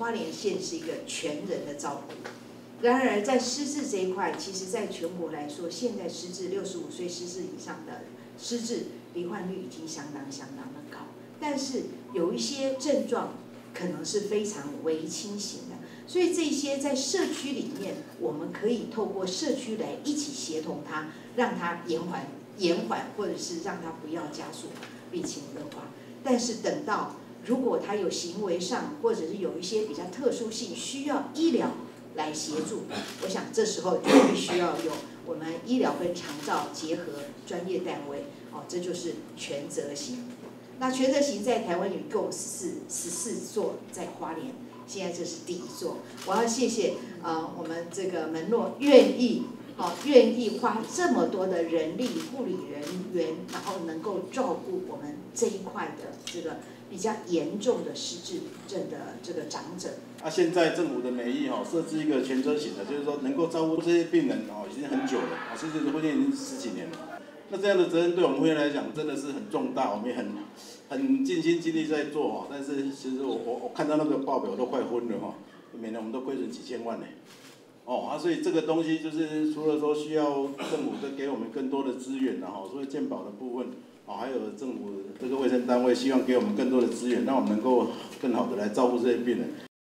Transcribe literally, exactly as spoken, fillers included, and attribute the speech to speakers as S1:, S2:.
S1: 花莲县是一个全人的照顾。然而，在失智这一块，其实在全国来说，现在失智六十五岁失智以上的失智罹患率已经相当相当的高。但是有一些症状可能是非常微轻型的，所以这些在社区里面，我们可以透过社区来一起协同它，让它延缓延缓，或者是让它不要加速病情恶化。但是等到如果它有行为上，或者是有一些比较特殊性需要医疗来协助，我想这时候就必须要有我们医疗跟长照结合专业单位，哦，这就是全责型。那全责型在台湾有一共十四十四座，在花莲，现在这是第一座。我要谢谢呃我们这个门诺愿意哦愿意花这么多的人力护理人员，然后能够照顾我们这一块的这个比较严重的失智症的这个长者。
S2: 啊，现在政府的美意哈设置一个全责型的，就是说能够照顾这些病人哦，已经很久了，啊，甚至会已经十几年了。那这样的责任对我们会员来讲真的是很重大，我们也很很尽心尽力在做哈。但是其实我我我看到那个报表我都快昏了哈，每年我们都亏损几千万呢。哦啊，所以这个东西就是除了说需要政府再给我们更多的资源然后，所以健保的部分，哦还有政府这个卫生单位希望给我们更多的资源，让我们能够更好的来照顾这些病人。